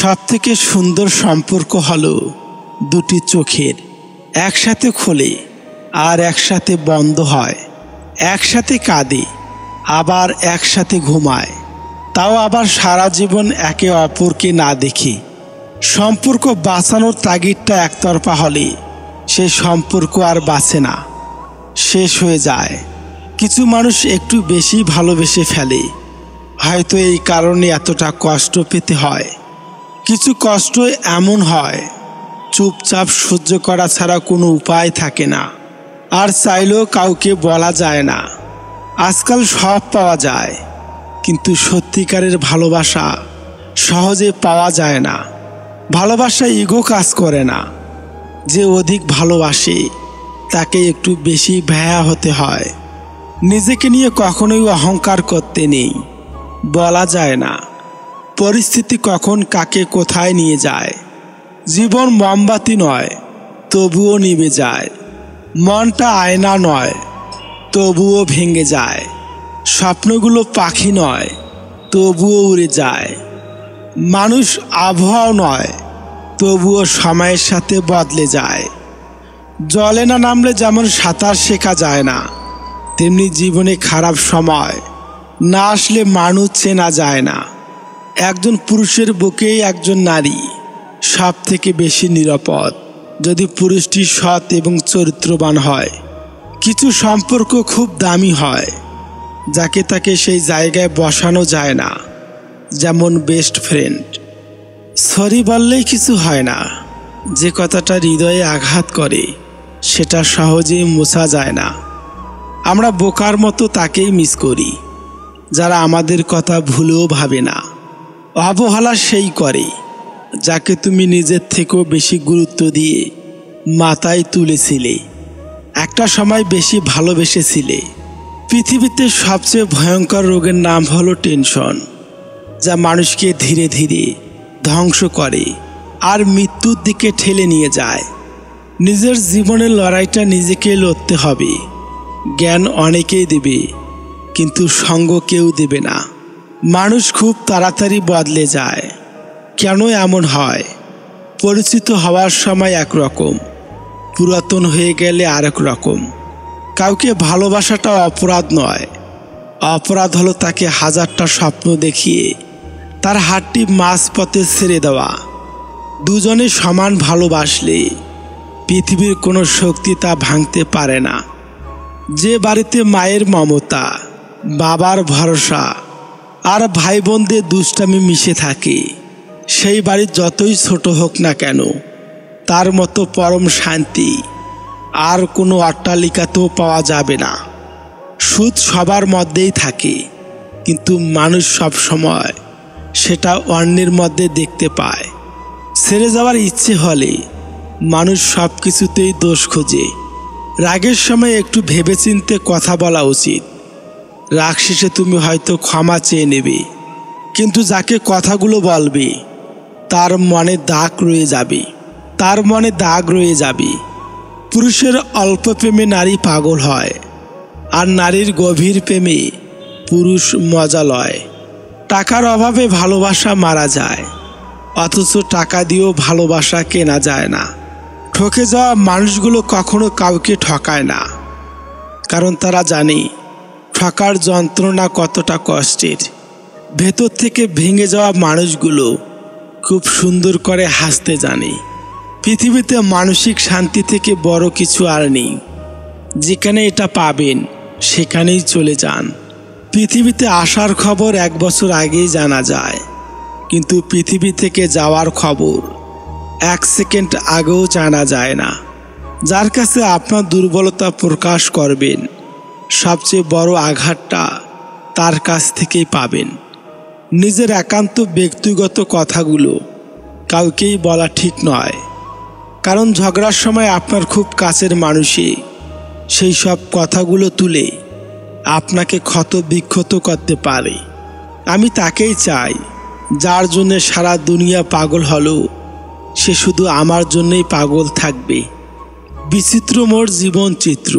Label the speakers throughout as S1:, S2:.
S1: সবথেকে সুন্দর সম্পর্ক হলো দুটি চোখের, একসাথে খোলে আর একসাথে বন্ধ হয়, একসাথে কাঁদে আবার একসাথে ঘুমায়, তাও আবার সারা জীবন একে অপরকে না দেখে। সম্পর্ক বাঁচানোর তাগিদটা একতরফা হলে সে সম্পর্ক আর বাঁচে না, শেষ হয়ে যায়। কিছু মানুষ একটু বেশি ভালোবেসে ফেলে, হয়তো এই কারণে এতটা কষ্ট পেতে হয়। কিছু কষ্ট এমন হয় চুপচাপ সহ্য করা ছাড়া কোনো উপায় থাকে না, আর চাইলেও কাউকে বলা যায় না। আজকাল সব পাওয়া যায়, কিন্তু সত্যিকারের ভালোবাসা সহজে পাওয়া যায় না। ভালোবাসা ইগো কাজ করে না, যে অধিক ভালোবাসে তাকে একটু বেশি ভেয়া হতে হয়। নিজেকে নিয়ে কখনোই অহংকার করতে নেই, বলা যায় না পরিস্থিতি কখন কাকে কোথায় নিয়ে যায়। জীবন মোমবাতি নয়, তবুও নিভে যায়। মনটা আয়না নয়, তবুও ভেঙে যায়। স্বপ্নগুলো পাখি নয়, তবুও উড়ে যায়। মানুষ আবহাওয়া নয়, তবুও সময়ের সাথে বদলে যায়। জলে না নামলে যেমন সাঁতার শেখা যায় না, তেমনি জীবনে খারাপ সময় না আসলে মানুষ চেনা যায় না। একজন পুরুষের বুকেই একজন নারী সব থেকে বেশি নিরাপদ, যদি পুরুষটি সৎ এবং চরিত্রবান হয়। কিছু সম্পর্ক খুব দামি হয়, যাকে তাকে সেই জায়গায় বসানো যায় না, যেমন বেস্ট ফ্রেন্ড। সরি বললেই কিছু হয় না, যে কথাটা হৃদয়ে আঘাত করে সেটা সহজেই মোছা যায় না। আমরা বোকার মতো তাকেই মিস করি যারা আমাদের কথা ভুলেও ভাবে না। অবহেলা সেই করে যাকে তুমি নিজের থেকেও বেশি গুরুত্ব দিয়ে মাথায় তুলেছিলে, একটা সময় বেশি ভালোবেসেছিলে। পৃথিবীতে সবচেয়ে ভয়ঙ্কর রোগের নাম হলো টেনশন, যা মানুষকে ধীরে ধীরে ধ্বংস করে আর মৃত্যুর দিকে ঠেলে নিয়ে যায়। নিজের জীবনের লড়াইটা নিজেকে লড়তে হবে। জ্ঞান অনেকেই দেবে, কিন্তু সঙ্গ কেউ দেবে না। মানুষ খুব তাড়াতাড়ি বদলে যায়। কেন এমন হয়? পরিচিত হওয়ার সময় একরকম, পুরাতন হয়ে গেলে আরেক রকম। কাউকে ভালোবাসাটা অপরাধ নয়, অপরাধ হলো তাকে হাজারটা স্বপ্ন দেখিয়ে তার হাতটি মাঝপথে ছেড়ে দেওয়া। দুজনে সমান ভালোবাসলে পৃথিবীর কোনো শক্তি তা ভাঙতে পারে না। যে বাড়িতে মায়ের মমতা, বাবার ভরসা আর ভাই বোনদের দুষ্টামি মিশে থাকে, সেই বাড়ি যতই ছোট হোক না কেন, তার মতো পরম শান্তি আর কোনো অট্টালিকাতেও পাওয়া যাবে না। সুখ সবার মধ্যেই থাকে, কিন্তু মানুষ সব সময় সেটা অন্যের মধ্যে দেখতে পায়। ছেড়ে যাওয়ার ইচ্ছে হলে মানুষ সব কিছুতেই দোষ খোঁজে। রাগের সময় একটু ভেবেচিন্তে কথা বলা উচিত। রাগ শেষে তুমি হয়তো ক্ষমা চেয়ে নেবে, কিন্তু যাকে কথাগুলো বলবে তার মনে দাগ রয়ে যাবে, তার মনে দাগ রয়ে যাবে। পুরুষের অল্প প্রেমে নারী পাগল হয়, আর নারীর গভীর প্রেমে পুরুষ মজা লয়। টাকার অভাবে ভালোবাসা মারা যায়, অথচ টাকা দিয়েও ভালোবাসা কেনা যায় না। ঠকে যাওয়া মানুষগুলো কখনো কাউকে ঠকায় না, কারণ তারা জানে ঠকার যন্ত্রণা কতটা কষ্টের। ভেতর থেকে ভেঙে যাওয়া মানুষগুলো খুব সুন্দর করে হাসতে জানে। পৃথিবীতে মানসিক শান্তি থেকে বড় কিছু আর নেই। যেখানে এটা পাবেন সেখানেই চলে যান। পৃথিবীতে আসার খবর 1 বছর আগেই জানা যায়, কিন্তু পৃথিবী থেকে যাওয়ার খবর 1 সেকেন্ড আগেও জানা যায় না। যার কাছে আপনার দুর্বলতা প্রকাশ করবেন, সবচেয়ে বড় আঘাতটা তার কাছ থেকেই পাবেন। নিজের একান্ত ব্যক্তিগত কথাগুলো কাউকেই বলা ঠিক নয়, কারণ ঝগড়ার সময় আপনার খুব কাছের মানুষই সেই সব কথাগুলো তুলে আপনাকে ক্ষত বিক্ষত করতে পারে। আমি তাকেই চাই যার জন্য সারা দুনিয়া পাগল হলো, সে শুধু আমার জন্যই পাগল থাকবে। বিচিত্র মোর জীবন চিত্র,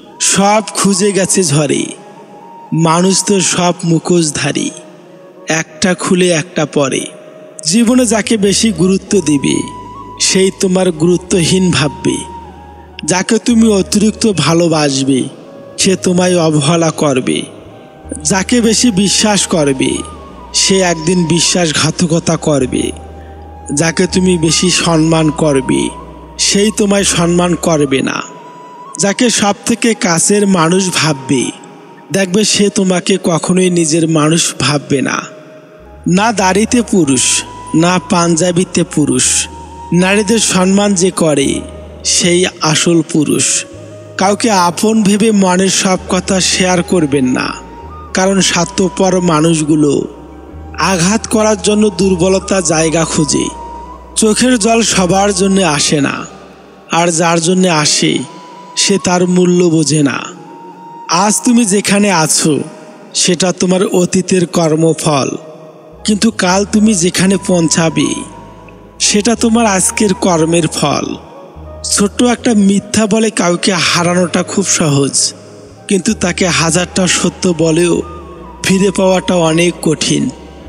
S1: সব খুঁজে গেছে ঝরে। মানুষ তো সব মুখোশধারী, একটা খুলে একটা পরে। জীবনে যাকে বেশি গুরুত্ব দিবে সেই তোমার গুরুত্বহীন ভাববে। যাকে তুমি অতিরিক্ত ভালোবাসবে সে তোমায় অবহেলা করবে। যাকে বেশি বিশ্বাস করবে সে একদিন বিশ্বাসঘাতকতা করবে। যাকে তুমি বেশি সম্মান করবে সেই তোমায় সম্মান করবে না। যাকে সব থেকে কাছের মানুষ ভাববে দেখবে সে তোমাকে কখনোই নিজের মানুষ ভাববে না। না দাড়িতে পুরুষ, না পাঞ্জাবিতে পুরুষ। নারীদের সম্মান যে করে সেই আসল পুরুষ। কাউকে আপন ভেবে মনের সব কথা শেয়ার করবেন না, কারণ স্বার্থপর মানুষগুলো আঘাত করার জন্য দুর্বলতা জায়গা খুঁজে। চোখের জল সবার জন্য আসে না, আর যার জন্য আসে সে তার মূল্য বোঝে না। আজ তুমি যেখানে আছো সেটা তোমার অতীতের কর্মফল, কিন্তু কাল তুমি যেখানে পৌঁছাবে সেটা তোমার আজকের কর্মের ফল। ছোট্ট একটা মিথ্যা বলে কাউকে হারানোটা খুব সহজ, কিন্তু তাকে হাজারটা সত্য বলেও ফিরে পাওয়াটা অনেক কঠিন।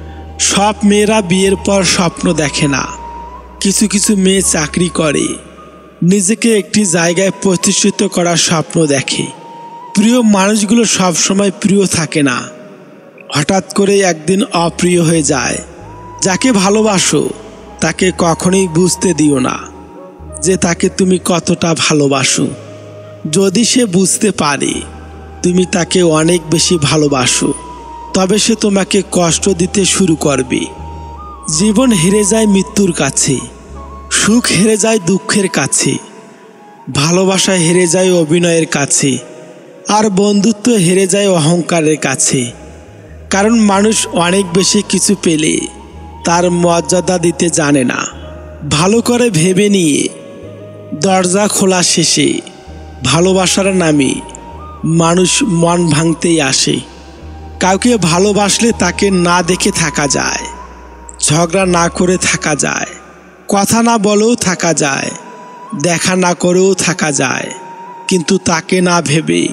S1: সব মেয়েরা বিয়ের পর স্বপ্ন দেখে না। কিছু কিছু মেয়ে চাকরি করে, নিজেকে একটি জায়গায় প্রতিষ্ঠিত করার স্বপ্ন দেখে। প্রিয় মানুষগুলো সব সময় প্রিয় থাকে না, হঠাৎ করে একদিন অপ্রিয় হয়ে যায়। যাকে ভালোবাসো তাকে কখনোই বুঝতে দিও না যে তাকে তুমি কতটা ভালোবাসো। যদি সে বুঝতে পারে তুমি তাকে অনেক বেশি ভালোবাসো, তবে সে তোমাকে কষ্ট দিতে শুরু করবে। জীবন হেরে যায় মৃত্যুর কাছে, সুখ হেরে যায় দুঃখের কাছে, ভালোবাসা হেরে যায় অভিনয়ের কাছে, আর বন্ধুত্ব হেরে যায় অহংকারের কাছে। কারণ মানুষ অনেক বেশি কিছু পেলে তার মর্যাদা দিতে জানে না। ভালো করে ভেবে নিয়ে দরজা খোলা শেষে ভালোবাসার নামে মানুষ মন ভাঙতেই আসে। কাউকে ভালোবাসলে তাকে না দেখে থাকা যায়, ঝগড়া না করে থাকা যায়, কথা না বলেও থাকা যায়, দেখা না করেও থাকা যায়, কিন্তু তাকে না ভেবে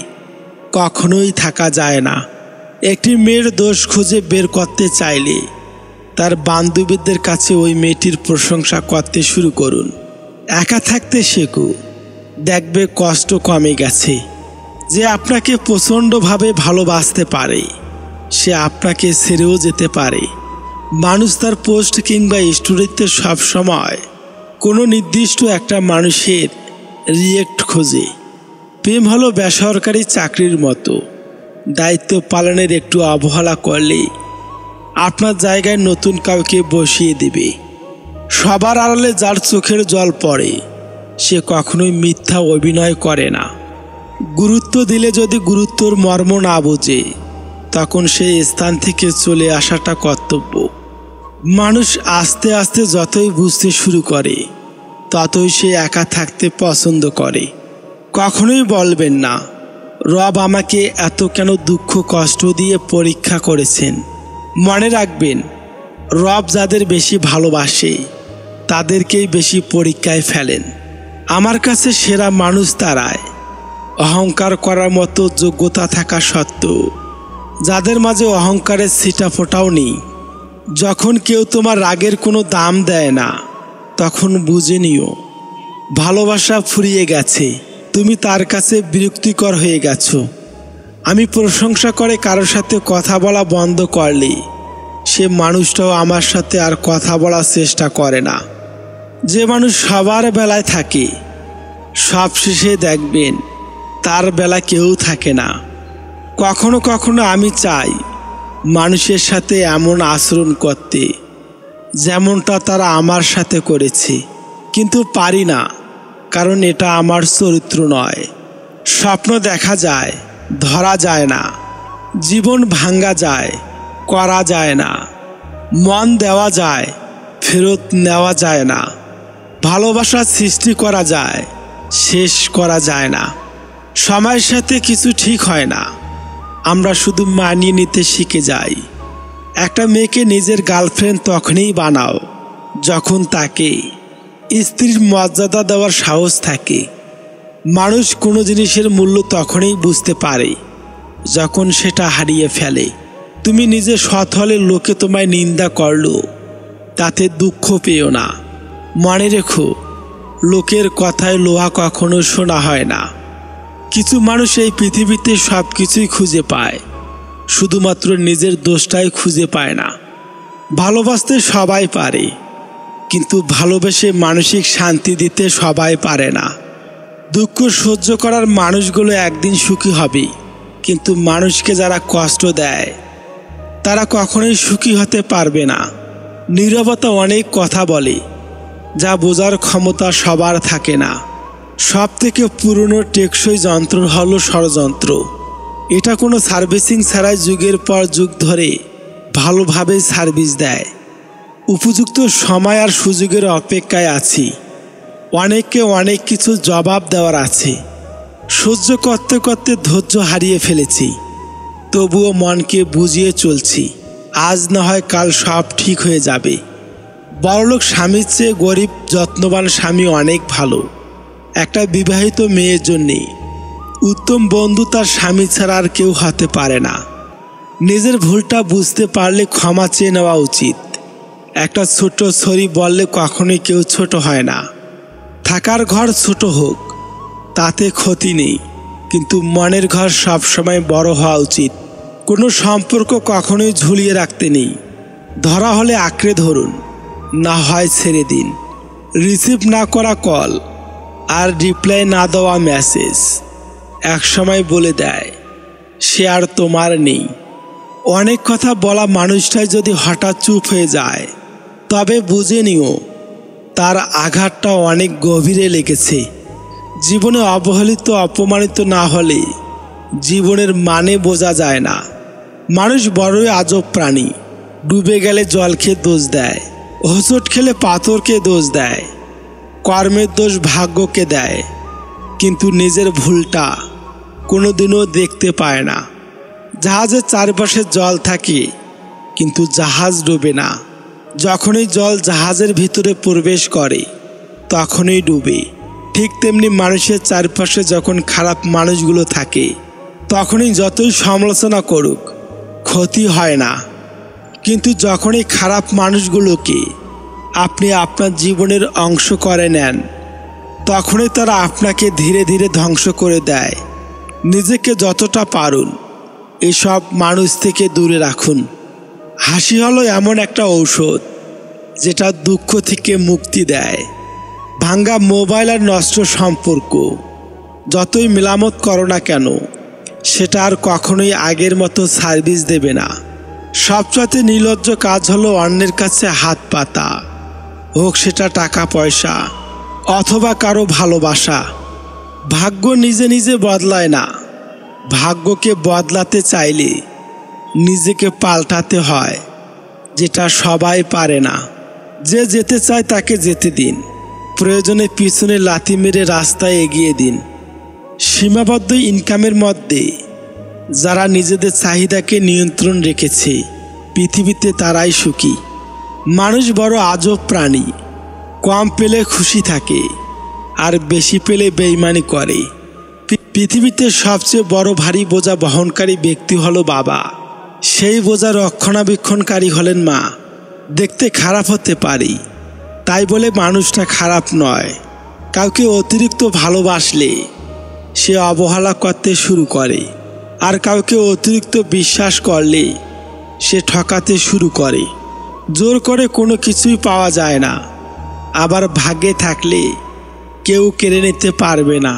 S1: কখনোই থাকা যায় না। একটি মেয়ের দোষ খুঁজে বের করতে চাইলে তার বান্ধবীদের কাছে ওই মেয়েটির প্রশংসা করতে শুরু করুন। একা থাকতে শেখো, দেখবে কষ্ট কমে গেছে। যে আপনাকে প্রচণ্ডভাবে ভালোবাসতে পারে সে আপনাকে ছেড়েও যেতে পারে। মানুষ তার পোস্ট কিংবা স্টোরিতে সবসময় কোনো নির্দিষ্ট একটা মানুষের রিয়েক্ট খোঁজে। প্রেম হলো বেসরকারি চাকরির মতো, দায়িত্ব পালনের একটু অবহেলা করলে আপনার জায়গায় নতুন কাউকে বসিয়ে দেবে। সবার আড়ালে যার চোখের জল পড়ে সে কখনোই মিথ্যা অভিনয় করে না। গুরুত্ব দিলে যদি গুরুত্বর মর্ম না বোঝে তখন সেই স্থান থেকে চলে আসাটা কর্তব্য। মানুষ আস্তে আস্তে যতই বুঝতে শুরু করে ততই সে একা থাকতে পছন্দ করে। কখনোই বলবেন না রব আমাকে এত কেন দুঃখ কষ্ট দিয়ে পরীক্ষা করেছেন। মনে রাখবেন, রব যাদের বেশি ভালোবাসে তাদেরকেই বেশি পরীক্ষায় ফেলেন। আমার কাছে সেরা মানুষ তারাই অহংকার করার মতো যোগ্যতা থাকা সত্ত্বেও যাদের মাঝে অহংকারের ছিটা ফোটাও নেই। যখন কেউ তোমার রাগের কোনো দাম দেয় না তখন বুঝে নিও ভালোবাসা ফুরিয়ে গেছে, তুমি তার কাছে বিরক্তিকর হয়ে গেছো। আমি প্রশংসা করে কারোর সাথে কথা বলা বন্ধ করলে সে মানুষটাও আমার সাথে আর কথা বলার চেষ্টা করে না। যে মানুষ সবার বেলায় থাকে সবশেষে দেখবেন তার বেলা কেউ থাকে না। কখনো কখনো আমি চাই মানুষের সাথে এমন আচরণ করতে যেমনটা তারা আমার সাথে করেছে, কিন্তু পারি না, কারণ এটা আমার চরিত্র নয়। স্বপ্ন দেখা যায়, ধরা যায় না। জীবন ভাঙ্গা যায়, করা যায় না। মন দেওয়া যায়, ফেরত নেওয়া যায় না। ভালোবাসা সৃষ্টি করা যায়, শেষ করা যায় না। সময়ের সাথে কিছু ঠিক হয় না, আমরা শুধু মানিয়ে নিতে শিখে যাই। একটা মেয়েকে নিজের গার্লফ্রেন্ড তখনই বানাও যখন তাকে স্ত্রীর মর্যাদা দেওয়ার সাহস থাকে। মানুষ কোনো জিনিসের মূল্য তখনই বুঝতে পারে যখন সেটা হারিয়ে ফেলে। তুমি নিজে সৎ হলে লোকে তোমায় নিন্দা করলো তাতে দুঃখ পেও না। মনে রেখো, লোকের কথায় লোহা কখনো শোনা হয় না। কিছু মানুষ এই পৃথিবীতে সব কিছুই খুঁজে পায়, শুধুমাত্র নিজের দোষটাই খুঁজে পায় না। ভালোবাসতে সবাই পারে, কিন্তু ভালোবেসে মানসিক শান্তি দিতে সবাই পারে না। দুঃখ সহ্য করার মানুষগুলো একদিন সুখী হবে, কিন্তু মানুষকে যারা কষ্ট দেয় তারা কখনোই সুখী হতে পারবে না। নীরবতা অনেক কথা বলে, যা বোঝার ক্ষমতা সবার থাকে না। সব থেকে পুরনো টেকসই যন্ত্র হলো ষড়যন্ত্র। এটা কোনো সার্ভিসিং ছাড়াই যুগের পর যুগ ধরে ভালোভাবে সার্ভিস দেয়। উপযুক্ত সময় আর সুযোগের অপেক্ষায় আছি। অনেককে অনেক কিছু জবাব দেওয়ার আছে। সহ্য করতে করতে ধৈর্য হারিয়ে ফেলেছি, তবুও মনকে বুঝিয়ে চলছি। আজ না হয় কাল সব ঠিক হয়ে যাবে। বড়লোক স্বামীর চেয়ে গরিব যত্নবান স্বামী অনেক ভালো। একটা বিবাহিত মেয়ের জন্যে উত্তম বন্ধু তার স্বামী ছাড়া আর কেউ হতে পারে না। নিজের ভুলটা বুঝতে পারলে ক্ষমা চেয়ে নেওয়া উচিত। একটা ছোট সরি বললে কখনোই কেউ ছোট হয় না। থাকার ঘর ছোট হোক তাতে ক্ষতি নেই, কিন্তু মনের ঘর সবসময় বড় হওয়া উচিত। কোনো সম্পর্ক কখনোই ঝুলিয়ে রাখতে নেই। ধরা হলে আঁকড়ে ধরুন, না হয় ছেড়ে দিন। রিসিভ না করা কল আর রিপ্লাই না দেওয়া মেসেজ একসময় বলে দেয় সে আর তোমার নেই। অনেক কথা বলা মানুষটাই যদি হঠাৎ চুপ হয়ে যায়, তবে বুঝে নিও তার আঘাতটা অনেক গভীরে লেগেছে। জীবনে অবহেলিত অপমানিত না হলে জীবনের মানে বোঝা যায় না। মানুষ বড়ই আজব প্রাণী। ডুবে গেলে জল খেয়ে দোষ দেয়, হোঁচট খেলে পাথরকে দোষ দেয়, কর্মের দোষ ভাগ্যকে দেয়, কিন্তু নিজের ভুলটা কোনোদিনও দেখতে পায় না। জাহাজের চারপাশে জল থাকে, কিন্তু জাহাজ ডুবে না। যখনই জল জাহাজের ভিতরে প্রবেশ করে তখনই ডুবে। ঠিক তেমনি মানুষের চারপাশে যখন খারাপ মানুষগুলো থাকে, তখনই যতই সমালোচনা করুক ক্ষতি হয় না। কিন্তু যখনই খারাপ মানুষগুলোকে আপনি আপনার জীবনের অংশ করে নেন, তখনই তারা আপনাকে ধীরে ধীরে ধ্বংস করে দেয়। নিজেকে যতটা পারুন এসব মানুষ থেকে দূরে রাখুন। হাসি হলো এমন একটা ঔষধ যেটা দুঃখ থেকে মুক্তি দেয়। ভাঙ্গা মোবাইল আর নষ্ট সম্পর্ক যতই মেরামত করো না কেন, সেটা আর কখনোই আগের মতো সার্ভিস দেবে না। সবচেয়ে নির্লজ্জ কাজ হলো অন্যের কাছে হাত পাতা, হোক সেটা টাকা পয়সা অথবা কারো ভালোবাসা। ভাগ্য নিজে নিজে বদলায় না। ভাগ্যকে বদলাতে চাইলে নিজেকে পাল্টাতে হয়, যেটা সবাই পারে না। যে যেতে চায় তাকে যেতে দিন, প্রয়োজনে পিছনে লাথি মেরে রাস্তায় এগিয়ে দিন। সীমাবদ্ধ ইনকামের মধ্যে যারা নিজেদের চাহিদাকে নিয়ন্ত্রণ রেখেছে পৃথিবীতে তারাই সুখী। মানুষ বড় আজব প্রাণী। কম পেলে খুশি থাকে আর বেশি পেলে বেইমানি করে। পৃথিবীতে সবচেয়ে বড় ভারী বোঝা বহনকারী ব্যক্তি হলো বাবা। সেই বোঝা রক্ষণাবেক্ষণকারী হলেন মা। দেখতে খারাপ হতে পারি, তাই বলে মানুষটা খারাপ নয়। কাউকে অতিরিক্ত ভালোবাসলে সে অবহেলা করতে শুরু করে, আর কাউকে অতিরিক্ত বিশ্বাস করলে সে ঠকাতে শুরু করে। জোর করে কোনো কিছুই পাওয়া যায় না, আবার ভাগ্যে থাকলে কেউ কেড়ে নিতে পারবে না।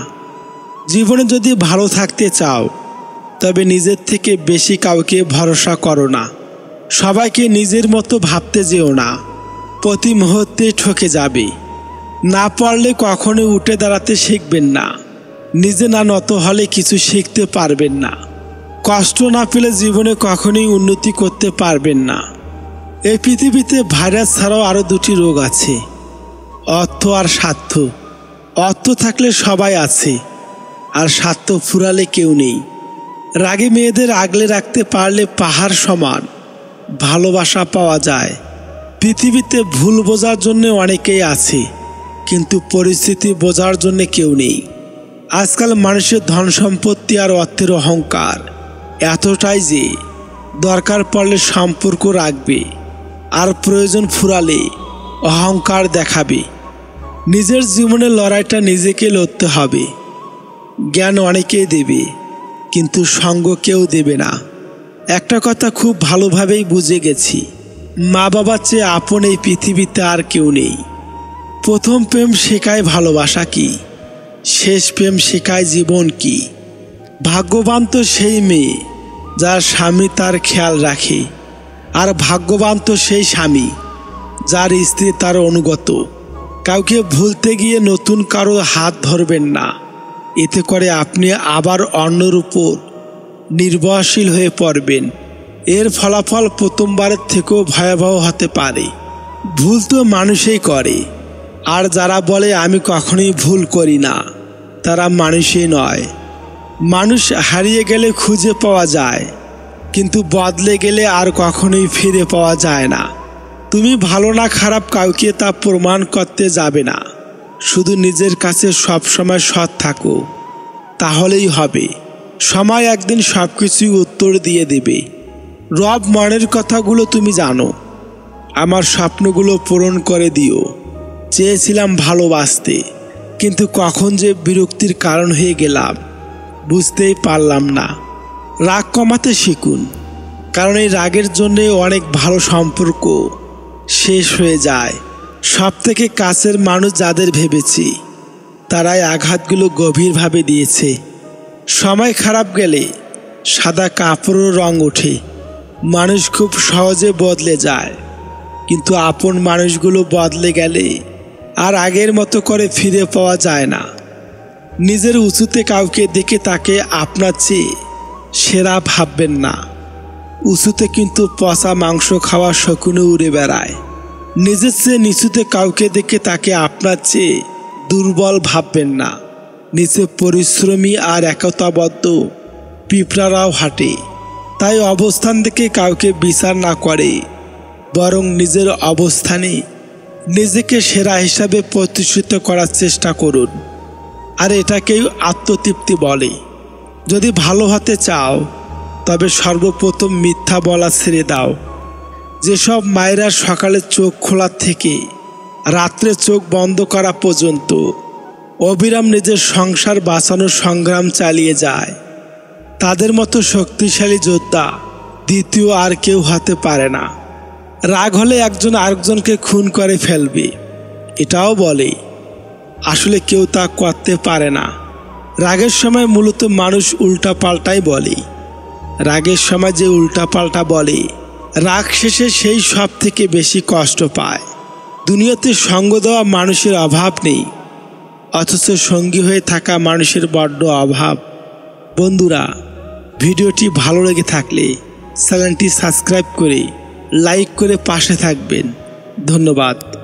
S1: জীবনে যদি ভালো থাকতে চাও, তবে নিজের থেকে বেশি কাউকে ভরসা করো না। সবাইকে নিজের মতো ভাবতে যেও না, প্রতি মুহূর্তে ঠকে যাবে। না পারলে কখনো উঠে দাঁড়াতে শিখবেন না। নিজে না নত হলে কিছু শিখতে পারবেন না। কষ্ট না পেলে জীবনে কখনোই উন্নতি করতে পারবেন না। এই পৃথিবীতে ভাইরাস ছাড়াও আরও দুটি রোগ আছে, অর্থ আর স্বার্থ। অর্থ থাকলে সবাই আছে, আর স্বার্থ ফুরালে কেউ নেই। রাগী মেয়েদের আগলে রাখতে পারলে পাহাড় সমান ভালোবাসা পাওয়া যায়। পৃথিবীতে ভুল বোঝার জন্য অনেকেই আছে, কিন্তু পরিস্থিতি বোঝার জন্য কেউ নেই। আজকাল মানুষের ধন সম্পত্তি আর অর্থের অহংকার এতটাই যে দরকার পড়লে সম্পর্ক রাখবে, আর প্রয়োজন ফুরালে অহংকার দেখাবে। নিজের জীবনের লড়াইটা নিজেকে লড়তে হবে। জ্ঞান অনেকেই দেবে, কিন্তু সঙ্গ কেউ দেবে না। একটা কথা খুব ভালোভাবেই বুঝে গেছি, মা বাবার চেয়ে আপন এই পৃথিবীতে আর কেউ নেই। প্রথম প্রেম শেখায় ভালোবাসা কি, শেষ প্রেম শেখায় জীবন কি। ভাগ্যবান তো সেই মেয়ে যার স্বামী তার খেয়াল রাখে, আর ভাগ্যবান তো সেই স্বামী যার স্ত্রী তার অনুগত। কাউকে ভুলতে গিয়ে নতুন কারো হাত ধরবেন না, এতে করে আপনি আবার অন্যের উপর নির্ভরশীল হয়ে পড়বেন। এর ফলাফল প্রথমবারের থেকেও ভয়াবহ হতে পারে। ভুল তো মানুষই করে, আর যারা বলে আমি কখনোই ভুল করি না, তারা মানুষই নয়। মানুষ হারিয়ে গেলে খুঁজে পাওয়া যায়, কিন্তু বদলে গেলে আর কখনোই ফিরে পাওয়া যায় না। তুমি ভালো না খারাপ কাউকে তা প্রমাণ করতে যাবে না, শুধু নিজের কাছে সবসময় সৎ থাকো, তাহলেই হবে। সময় একদিন সব কিছুই উত্তর দিয়ে দেবে। রব মনের কথাগুলো তুমি জানো, আমার স্বপ্নগুলো পূরণ করে দিও। চেয়েছিলাম ভালোবাসতে, কিন্তু কখন যে বিরক্তির কারণ হয়ে গেলাম বুঝতেই পারলাম না। রাগ কমাতে শিখুন, কারণ এই রাগের জন্যে অনেক ভালো সম্পর্ক শেষ হয়ে যায়। সব থেকে কাছের মানুষ যাদের ভেবেছি, তারাই আঘাতগুলো গভীরভাবে দিয়েছে। সময় খারাপ গেলে সাদা কাপড়ের রং ওঠে। মানুষ খুব সহজে বদলে যায়, কিন্তু আপন মানুষগুলো বদলে গেলে আর আগের মতো করে ফিরে পাওয়া যায় না। নিজের উঁচুতে কাউকে দেখে তাকে আপনার চেয়ে সেরা ভাববেন না। উঁচুতে কিন্তু পচা মাংস খাওয়া শকুনে উড়ে বেড়ায়। নিজের চেয়ে নিচুতে কাউকে দেখে তাকে আপনার চেয়ে দুর্বল ভাববেন না। নিচে পরিশ্রমী আর একতাবদ্ধ পিঁপড়ারাও হাঁটে। তাই অবস্থান দেখে কাউকে বিচার না করে, বরং নিজের অবস্থানে নিজেকে সেরা হিসাবে প্রতিষ্ঠিত করার চেষ্টা করুন। আর এটাকেই আত্মতৃপ্তি বলে। যদি ভালো হতে চাও, তবে সর্বপ্রথম মিথ্যা বলা ছেড়ে দাও। যেসব মায়েরা সকালে চোখ খোলার থেকে রাত্রে চোখ বন্ধ করা পর্যন্ত অবিরাম নিজের সংসার বাঁচানোর সংগ্রাম চালিয়ে যায়, তাদের মতো শক্তিশালী যোদ্ধা দ্বিতীয় আর কেউ হতে পারে না। রাগ হলে একজন আরেকজনকে খুন করে ফেলবে, এটাও বলে। আসলে কেউ তা করতে পারে না। রাগের সময় মূলত মানুষ উল্টাপাল্টাই বলে। রাগের সময় যে উল্টাপাল্টা বলে, রাগ শেষে সেই সব থেকে বেশি কষ্ট পায়। দুনিয়াতে সঙ্গ দেওয়া মানুষের অভাব নেই, অথচ সঙ্গী হয়ে থাকা মানুষের বড্ড অভাব। বন্ধুরা, ভিডিওটি ভালো লেগে থাকলে চ্যানেলটি সাবস্ক্রাইব করে লাইক করে পাশে থাকবেন। ধন্যবাদ।